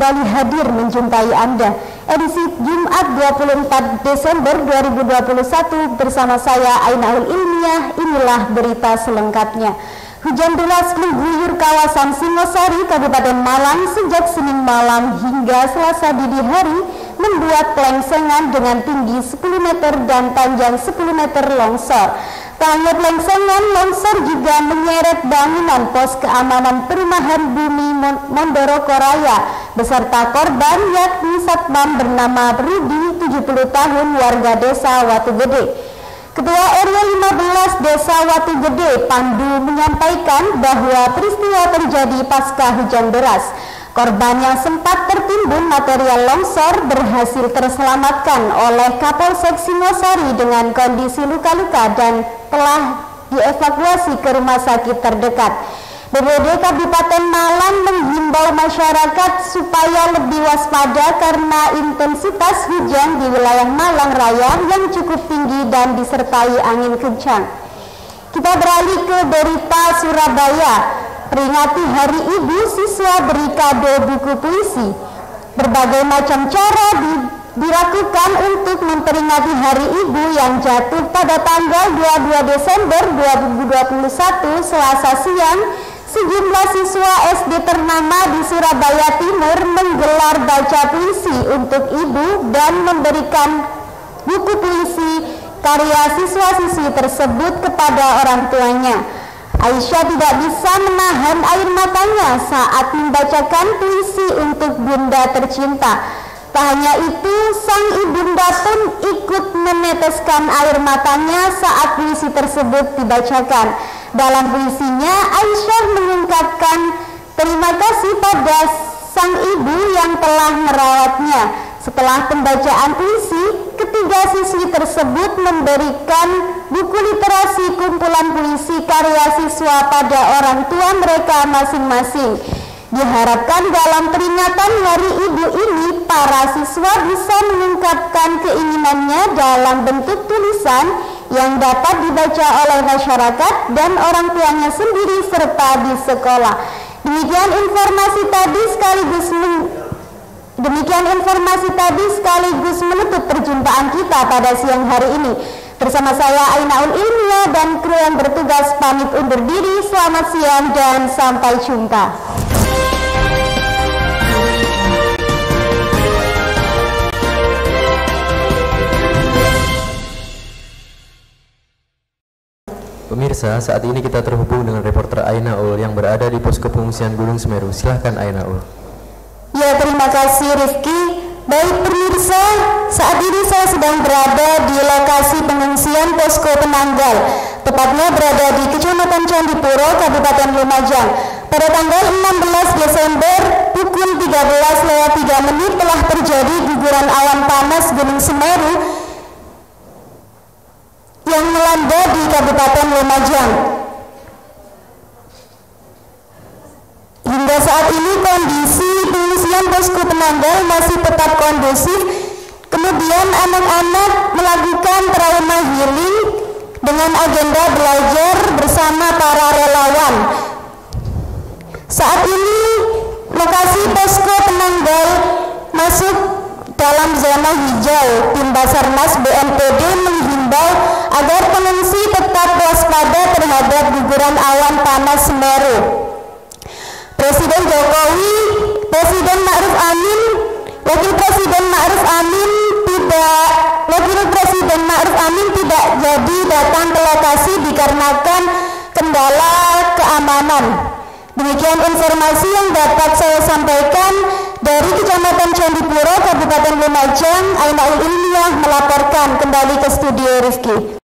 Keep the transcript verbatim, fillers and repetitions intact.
kembali hadir menjumpai Anda. Edisi Jumat dua puluh empat Desember dua ribu dua puluh satu bersama saya Ainaul Ilmiah. Inilah berita selengkapnya. Hujan deras mengguyur kawasan Singosari, Kabupaten Malang sejak Senin malam hingga Selasa dini hari membuat pelengsengan dengan tinggi sepuluh meter dan panjang sepuluh meter longsor. Tak hanya pelengsengan, longsor juga menyeret bangunan pos keamanan perumahan Bumi Mondoroko Raya beserta korban yakni satpam bernama Rudi tujuh puluh tahun warga desa Watu Gede. Ketua R W lima belas Desa Watu Gede, Pandu, menyampaikan bahwa peristiwa terjadi pasca hujan deras. Korban yang sempat tertimbun material longsor berhasil terselamatkan oleh Kapolsek Singosari dengan kondisi luka-luka dan telah dievakuasi ke rumah sakit terdekat. B P B D Kabupaten Malang menghimbau masyarakat supaya lebih waspada karena intensitas hujan di wilayah Malang Raya yang cukup tinggi dan disertai angin kencang. Kita beralih ke berita Surabaya. Peringati Hari Ibu, siswa beri kado buku puisi. Berbagai macam cara di, dilakukan untuk memperingati Hari Ibu yang jatuh pada tanggal dua puluh dua Desember dua ribu dua puluh satu Selasa siang. Sejumlah siswa S D ternama di Surabaya Timur menggelar baca puisi untuk ibu dan memberikan buku puisi karya siswa-siswi tersebut kepada orang tuanya. Aisyah tidak bisa menahan air matanya saat membacakan puisi untuk bunda tercinta. Tak hanya itu, sang ibunda pun ikut meneteskan air matanya saat puisi tersebut dibacakan. Dalam puisinya, Aisyah mengungkapkan terima kasih pada sang ibu yang telah merawatnya. Setelah pembacaan puisi, ketiga siswi tersebut memberikan buku literasi kumpulan puisi karya siswa pada orang tua mereka masing-masing. Diharapkan dalam peringatan Hari Ibu ini, para siswa bisa mengungkapkan keinginannya dalam bentuk tulisan yang dapat dibaca oleh masyarakat dan orang tuanya sendiri serta di sekolah. Demikian informasi tadi sekaligus men Demikian informasi tadi sekaligus menutup perjumpaan kita pada siang hari ini. Bersama saya Ainaul Ilmiah dan kru yang bertugas pamit undur diri. Selamat siang dan sampai jumpa. Pemirsa, saat ini kita terhubung dengan reporter Ainaul yang berada di posko pengungsian Gunung Semeru. Silahkan Ainaul. Ya, terima kasih Rifki. Baik pemirsa, saat ini saya sedang berada di lokasi pengungsian posko Penanggal, tepatnya berada di Kecamatan Candipuro, Kabupaten Lumajang. Pada tanggal enam belas Desember pukul tiga belas lewat tiga menit telah terjadi guguran awan panas Gunung Semeru yang melanda di Kabupaten Lumajang. Hingga saat ini kondisi pengungsian posko Penanggal masih tetap kondusif. Kemudian anak-anak melakukan trauma healing dengan agenda belajar bersama para relawan. Saat ini lokasi posko Penanggal masuk dalam zona hijau. Tim Basarnas B N P B menghimbau agar pengungsi tetap waspada terhadap guguran awan panas Semeru. Presiden Jokowi, Presiden Ma'ruf Amin, Wakil Presiden Ma'ruf Amin tidak Wakil Presiden Ma'ruf Amin tidak jadi datang ke lokasi dikarenakan kendala keamanan. Demikian informasi yang dapat saya sampaikan dari Kecamatan Candipuro, Kabupaten Lumajang. Ainaul Ilmiah melaporkan. Kembali ke studio Rifki.